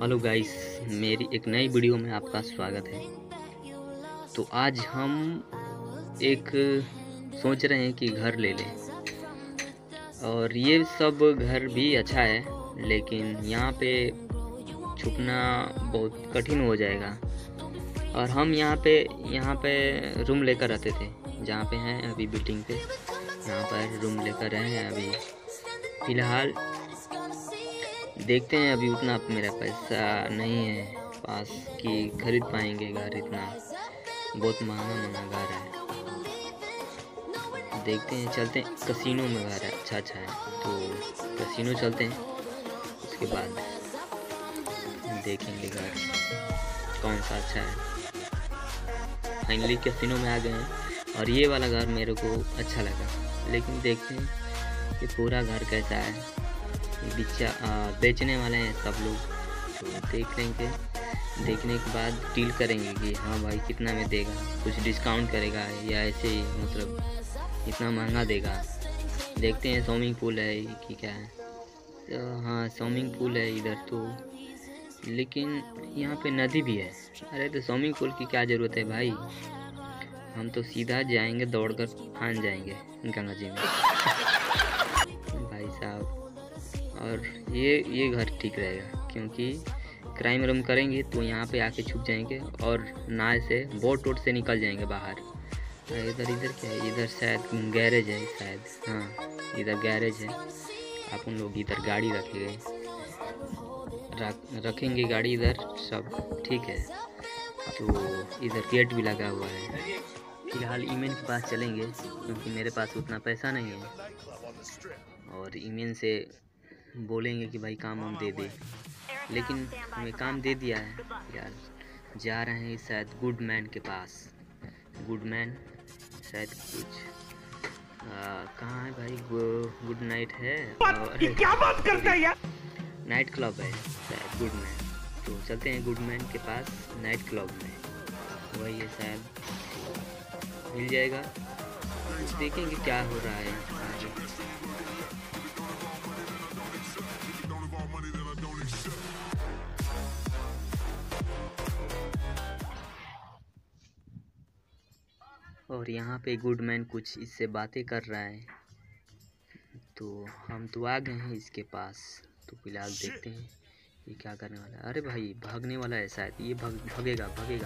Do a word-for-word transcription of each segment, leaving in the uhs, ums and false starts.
Hello guys, मेरी एक नई वीडियो में आपका स्वागत है। तो आज हम एक सोच रहे हैं कि घर ले लें, और ये सब घर भी अच्छा है, लेकिन यहाँ पे छुपना बहुत कठिन हो जाएगा। और हम यहाँ पे यहाँ पे रूम लेकर रहते थे, जहाँ पे हैं अभी बिल्डिंग पे, यहाँ पर रूम लेकर रहे हैं अभी फ़िलहाल। देखते हैं, अभी उतना मेरा पैसा नहीं है पास कि खरीद पाएंगे घर, इतना बहुत महंगा महंगा घर है। देखते हैं, चलते हैं कसिनो में, घर है अच्छा अच्छा है तो कसिनो चलते हैं, उसके बाद देखेंगे घर कौन सा अच्छा है। फाइनली कसिनो में आ गए हैं और ये वाला घर मेरे को अच्छा लगा, लेकिन देखते हैं कि पूरा घर कैसा है। बिचा बेचने वाले हैं सब लोग, तो देख लेंगे। देखने के बाद डील करेंगे कि हाँ भाई कितना में देगा, कुछ डिस्काउंट करेगा या ऐसे ही मतलब इतना महंगा देगा। देखते हैं। स्विमिंग पूल है कि क्या है, तो हाँ स्विमिंग पूल है इधर तो, लेकिन यहाँ पे नदी भी है। अरे तो स्विमिंग पूल की क्या ज़रूरत है भाई, हम तो सीधा जाएंगे दौड़कर फान जाएंगे गंगा जी में भाई साहब। और ये ये घर ठीक रहेगा, क्योंकि क्राइम रम करेंगे तो यहाँ पे आके छुप जाएंगे और नाव से बोट वोट से निकल जाएंगे बाहर। इधर इधर क्या है, इधर शायद गैरेज है शायद, हाँ इधर गैरेज है। आप उन लोग इधर गाड़ी रखेंगे रख, रखेंगे गाड़ी इधर, सब ठीक है। तो इधर गेट भी लगा हुआ है। फिलहाल ईमेन के पास चलेंगे, क्योंकि मेरे पास उतना पैसा नहीं है, और ईमेन से बोलेंगे कि भाई काम हम दे दे। लेकिन हमें काम दे दिया है यार। जा रहे हैं शायद गुड मैन के पास। गुड मैन शायद कुछ कहाँ है भाई, गुड नाइट है, और क्या बात करता है यार, नाइट क्लब है शायद गुड मैन। तो चलते हैं गुड मैन के पास नाइट क्लब में, वही है शायद, मिल जाएगा। देखेंगे क्या हो रहा है आगे। और यहाँ पे गुडमैन कुछ इससे बातें कर रहा है, तो हम तो आ गए हैं इसके पास। तो फिलहाल देखते हैं ये क्या करने वाला है। अरे भाई भागने वाला है शायद, ये भाग भागेगा भागेगा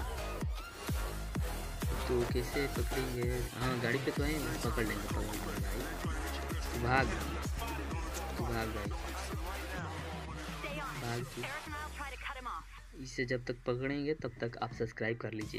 तो कैसे पकड़ेंगे। हाँ गाड़ी पे तो है, पकड़ लेंगे पकड़ लेंगे भाई। तो भाग तो भाग भाई भाग तू। इसे जब तक पकड़ेंगे तब तक आप सब्सक्राइब कर लीजिए।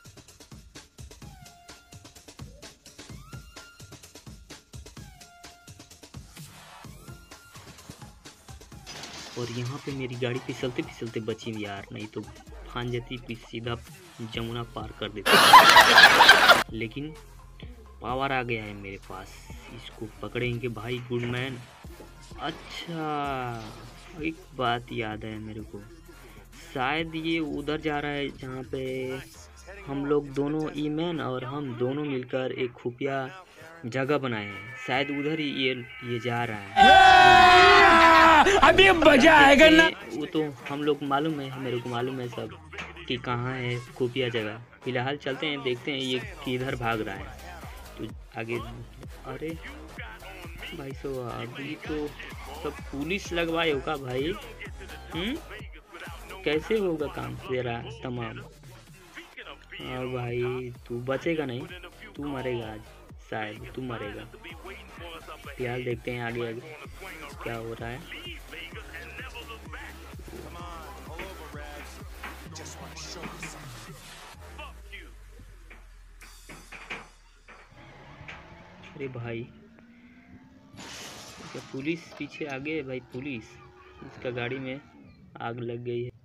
और यहाँ पे मेरी गाड़ी फिसलते फिसलते बची यार, नहीं तो फान जाती, सीधा जमुना पार कर देती। लेकिन पावर आ गया है मेरे पास, इसको पकड़ेंगे भाई गुडमैन। अच्छा एक बात याद है मेरे को, शायद ये उधर जा रहा है जहाँ पे हम लोग दोनों, ईमैन और हम दोनों मिलकर एक खुफिया जगह बनाए हैं। शायद उधर ही ये ये जा रहा है। अभी मजा आएगा ना। वो तो हम लोग मालूम है, मेरे को मालूम है सब कि कहाँ है खुफिया जगह। फिलहाल चलते हैं, देखते हैं ये किधर भाग रहा है। तो आगे, अरे भाई सो अभी तो सब पुलिस लगवाए होगा भाई। हम्म कैसे होगा काम तेरा तमाम। और भाई तू बचेगा नहीं, तू मरेगा आज, शायद तू मरेगा। फिलहाल देखते हैं आगे आगे क्या हो रहा है। अरे भाई क्या पुलिस पीछे आगे है भाई, पुलिस, इसका गाड़ी में आग लग गई है।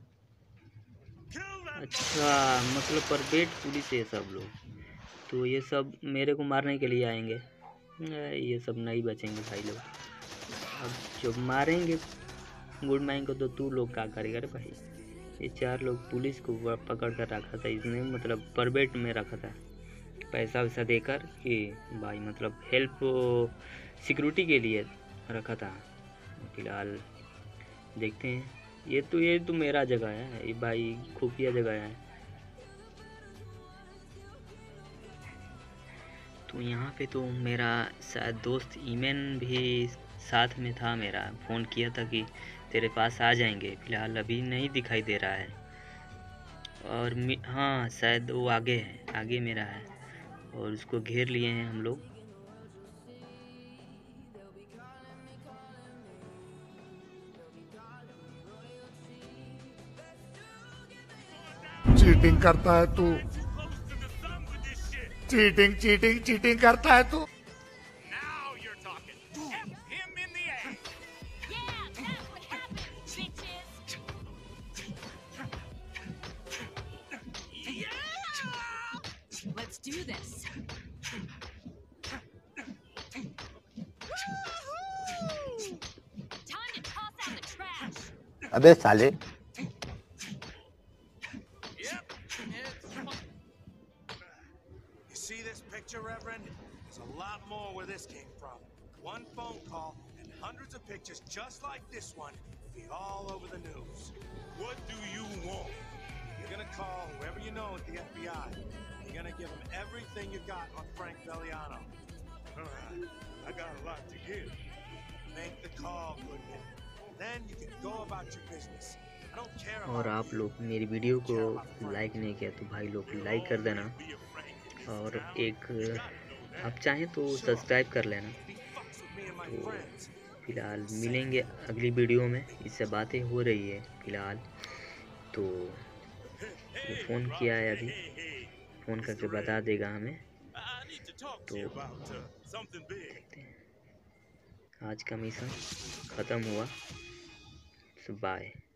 अच्छा मतलब परपेट पुलिस है सब लोग, तो ये सब मेरे को मारने के लिए आएंगे। ये सब नहीं बचेंगे भाई लोग। अब जब मारेंगे गुड मैन को तो तू लोग क्या करेगा रे भाई। ये चार लोग पुलिस को पकड़ कर रखा था इसने, मतलब परबेट में रखा था, पैसा वैसा देकर कि भाई मतलब हेल्प सिक्योरिटी के लिए रखा था। फिलहाल देखते हैं ये तो ये तो मेरा जगह है, ये भाई खुफिया जगह है। तो यहाँ पे तो मेरा शायद दोस्त ईमन भी साथ में था, मेरा फ़ोन किया था कि तेरे पास आ जाएंगे, फ़िलहाल अभी नहीं दिखाई दे रहा है। और हाँ शायद वो आगे है, आगे मेरा है और उसको घेर लिए हैं हम लोग। चीटिंग करता है तू, चीटिंग चीटिंग चीटिंग करता है तू। Let's do this. Time to toss out the trash. अबे साले। You see this picture, Reverend? There's a lot more where this came from. One phone call and hundreds of pictures just like this one be all over the news. What do you want? You're gonna call whoever you know at the F B I. You're gonna give them everything you got on Frank Belliano. I got a lot to give. Make the call, Goodman. Then you can go about your business. I don't care about. और आप लोग मेरी video को like नहीं किया तो भाई लोग लाइक कर देना, और एक आप चाहें तो सब्सक्राइब कर लेना। तो फिलहाल मिलेंगे अगली वीडियो में, इससे बातें हो रही है फिलहाल। तो वो फ़ोन किया है, अभी फ़ोन करके बता देगा हमें। तो देखते हैं, आज का मिशन ख़त्म हुआ। बाय।